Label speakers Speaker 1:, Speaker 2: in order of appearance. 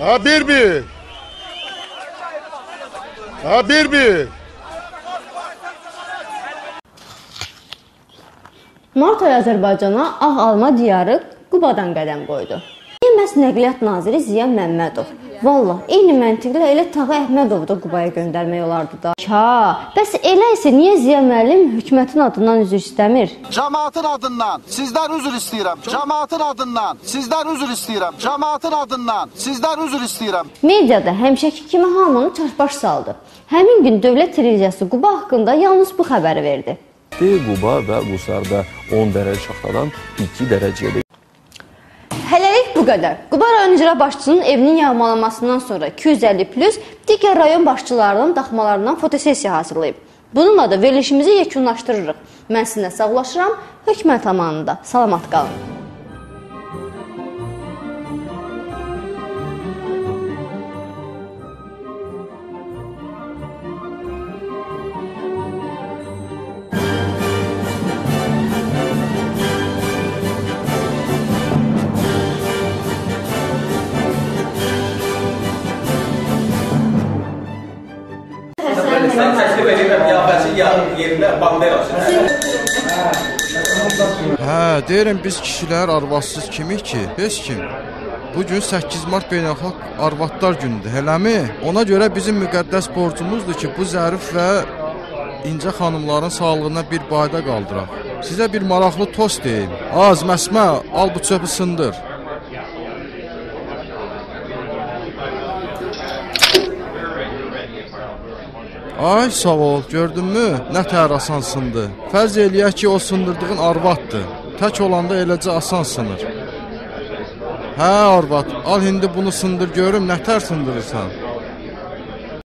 Speaker 1: Ha bir. Ha bir.
Speaker 2: Mart ayı Azərbaycana ağ alma diyarı Qubadan qədəm qoydu. Məhz Nəqliyyat Naziri Ziya Məmmədov. Vallah, eyni məntiqlə elə Tağı Əhmədovu da Qubaya göndərmək olardı da. Bəs elə isə niyə Ziya müəllim hökumətin adından üzr istəmir?
Speaker 3: Cəmaatın adından sizdən üzr istəyirəm. Cəmaatın adından sizdən üzr istəyirəm. Cəmaatın adından sizdən üzr istəyirəm.
Speaker 2: Mediada həmişəki kimi hamını çarpbaş saldı. Həmin gün dövlət televiziyası Quba haqqında yalnız bu xəbəri verdi.
Speaker 4: Quba və Qusarda 10 dərəcə şaxtadan 2 dərəcəyə.
Speaker 2: Hələlik bu qədər. Quba rayon icra başçısının evinin yağmalanmasından sonra 250+ digər rayon başçılarının daxmalarından fotosessiya hazırlayıb. Bununla da verilişimizi yekunlaşdırırıq. Mən sizinlə sağlaşıram. Hökumət amanında. Salamat qalın.
Speaker 5: Sen təklif edirəm qiyafəsi yerinə bandera olsun.
Speaker 6: Deyirəm biz kişilər arvadsız kimik ki? Heç kim. Bugün 8 Mart Beynəlxalq Arvadlar günüdür, eləmi? Ona görə bizim müqəddəs borcumuzdur ki, bu zərif və incə xanımların sağlığına bir bayda qaldıraq. Sizə bir maraqlı tost deyim. Az, məsmə, al bu çöpü sındır. Ay, sağ ol, gördünmü? Nə təhər asansındır. Fərz eləyək ki, o sındırdığın arvaddır. Tək olanda eləcə asan sınır. Hə, arvad, al indi bunu sındır görüm, nə təhər sındırırsan?